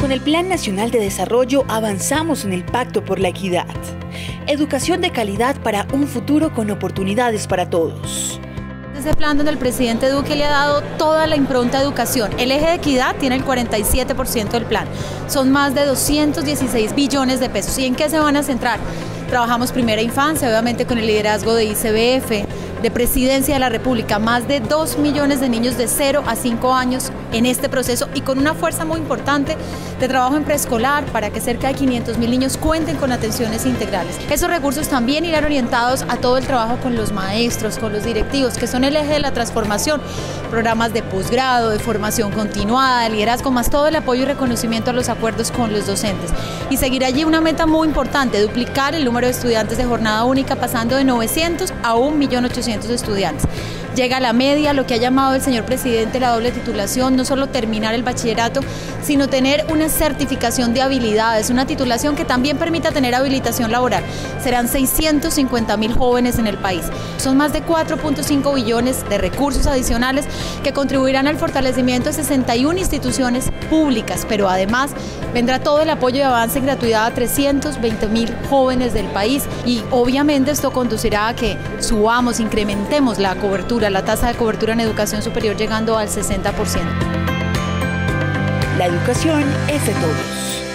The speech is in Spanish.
Con el Plan Nacional de Desarrollo avanzamos en el Pacto por la Equidad. Educación de calidad para un futuro con oportunidades para todos. Ese plan donde el presidente Duque le ha dado toda la impronta a educación. El eje de equidad tiene el 47% del plan. Son más de 216 billones de pesos. ¿Y en qué se van a centrar? Trabajamos primera infancia, obviamente con el liderazgo de ICBF, de Presidencia de la República, más de 2 millones de niños de 0 a 5 años en este proceso y con una fuerza muy importante de trabajo en preescolar para que cerca de 500.000 niños cuenten con atenciones integrales. Esos recursos también irán orientados a todo el trabajo con los maestros, con los directivos, que son el eje de la transformación, programas de posgrado, de formación continuada, de liderazgo, más todo el apoyo y reconocimiento a los acuerdos con los docentes. Y seguir allí una meta muy importante, duplicar el número de estudiantes de jornada única, pasando de 900 a 1.800.000 estudiantes. Llega a la media, lo que ha llamado el señor presidente la doble titulación, no solo terminar el bachillerato, sino tener una certificación de habilidades, una titulación que también permita tener habilitación laboral. Serán 650.000 jóvenes en el país. Son más de 4.5 billones de recursos adicionales que contribuirán al fortalecimiento de 61 instituciones públicas, pero además vendrá todo el apoyo y avance en gratuidad a 320.000 jóvenes del país y obviamente esto conducirá a que subamos, incrementemos la cobertura, la tasa de cobertura en educación superior llegando al 60%. La educación es de todos.